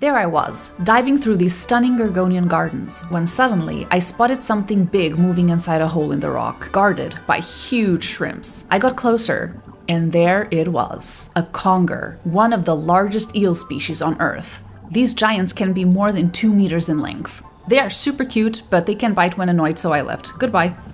There I was, diving through these stunning Gorgonian gardens, when suddenly I spotted something big moving inside a hole in the rock, guarded by huge shrimps. I got closer, and there it was. A conger, one of the largest eel species on Earth. These giants can be more than 2 meters in length. They are super cute, but they can bite when annoyed, so I left. Goodbye.